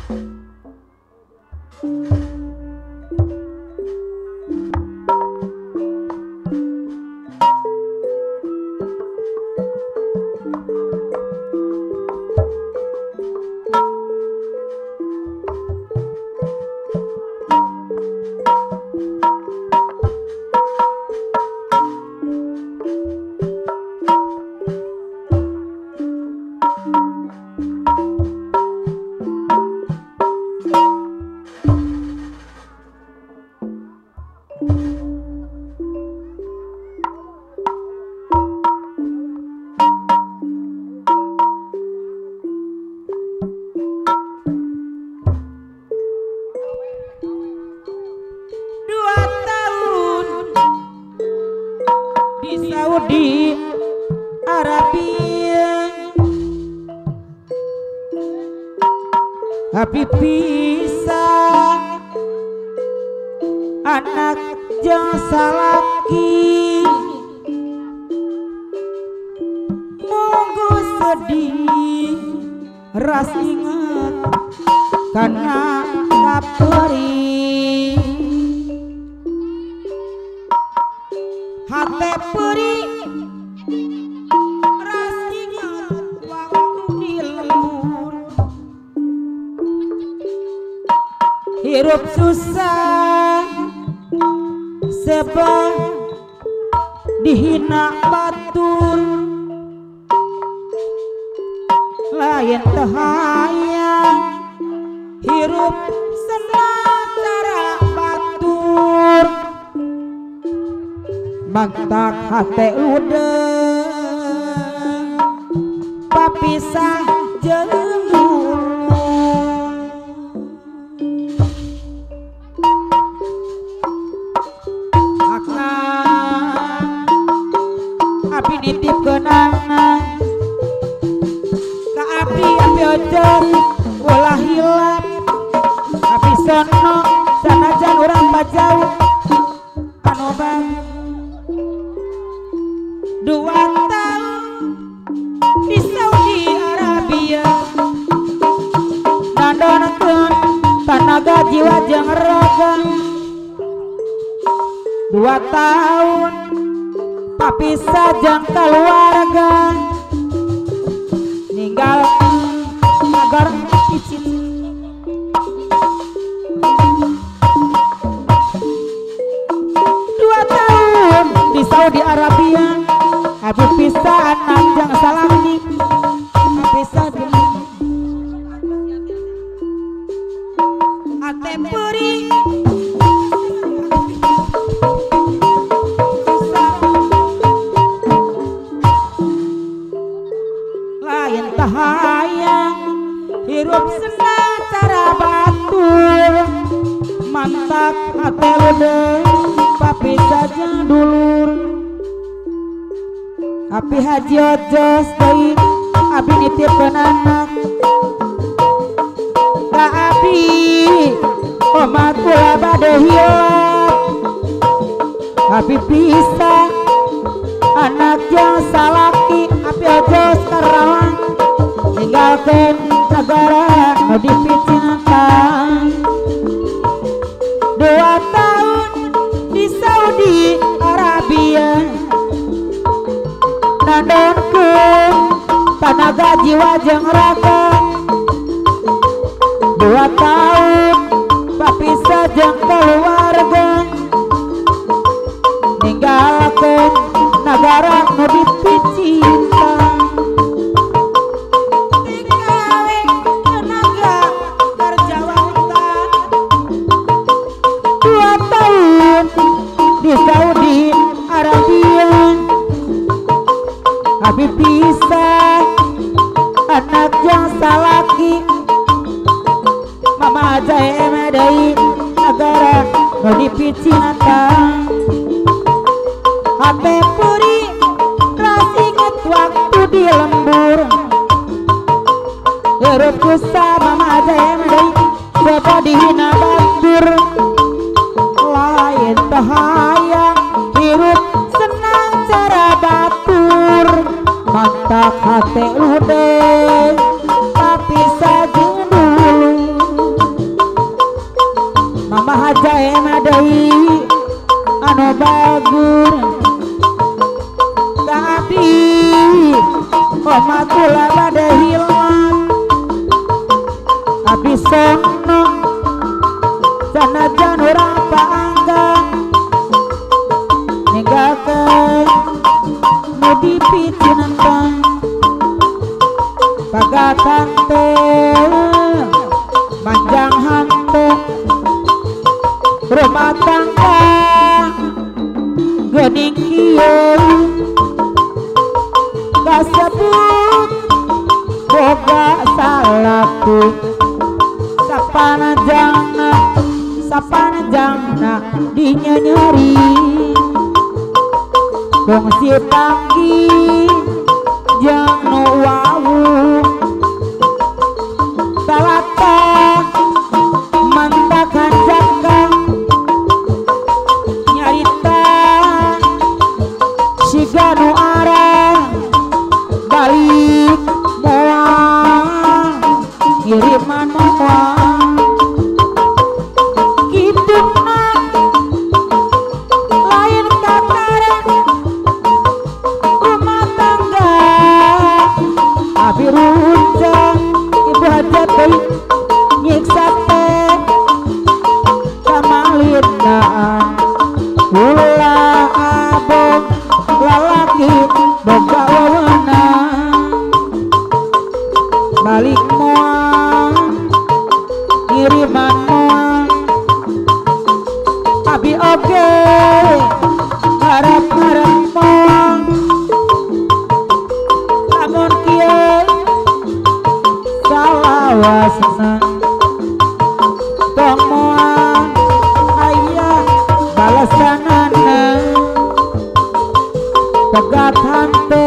Saudi Arabia Habib pisah anak jasa laki monggo sedih ras inget karena kaperi hati peri ras inget waktu di lembur hirup susah sebab dihina batur lain tehayang hirup sementara batur mantak hati udah papisah jeung abdi nitipkeun anak ka abdi ojos ulah hilap abdi sono sanajan urang bajau panobang 2 tahun di Saudi Arabia nandonakeun tanaga jiwa jeung raga 2 tahun papisah jeung keluarga ninggal agar izin 2 tahun di Saudi Arabia habis pisah anak jeung salaki pisah dengan ate peri lain tahayang hirup senang cara batur mantak hati ludeng papi saja dulur api haji ojos deui abi nitipkeun anak ka abi omah kula bade hilap abi pisah anak jeung salaki api ojos karawang ninggalkeun negara nu dipicinakan 2 tahun di Saudi Arabia nandonkeun tanaga jiwa jeung raga 2 tahun papisah jeung keluarga ninggalkeun negara nu dipicinakan di Saudi Arabia habis pisah anak jeung salaki mama ajaib deui negara nu dipicinakan hate puri ras inget waktu di lembur hirup susah mama ajaib deui bapa dihina batur lain bahaya hirup senang cara batur mantak hati ludeng tapi saja dulu mahajae madai anu bagur tapi omakula bade hilang tapi sono sanajan urang paanggang ninggalkeun nu dipicieun pagatan teh manjang hante rumah tangga geuning kieu kasebut boga salaku sapanjangna dinyeri kongsi panggi jeung nu wawu talata mandakan janggang nyarita siga nu arah balik moal ngiriman moal kidupna lain katara rumah tangga abi runjang ibu hajat deui nyiksa teh kamalidaan ulah abong lalaki boga wewenang balik moal ngiriman moal abi oge harap-harap moal lamun kieu salawasna tong moal aya balasanana pegat hante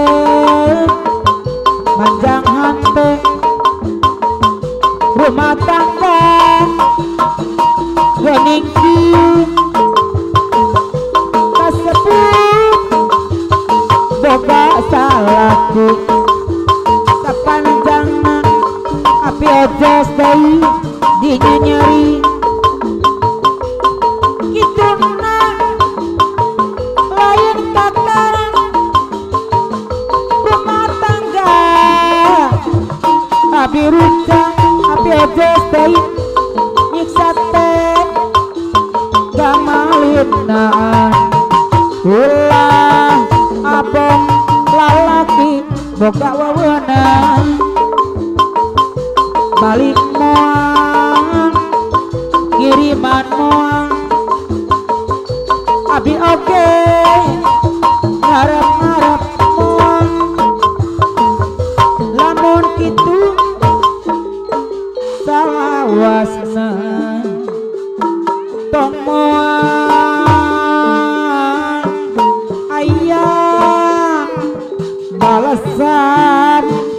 manjang hante rumah tangga geuning kieu kasebut boga salaku sapanjangna api ojos deui dinya nyeri kituna lain tataran rumah tangga abi runcang abi ojos deui nyiksa teh kamalidaan ulah abong lalaki boga wewenang balik moal ngiriman moal abi oge ngarep-ngarep moal lamun kitu salawasna tong moal aya balasan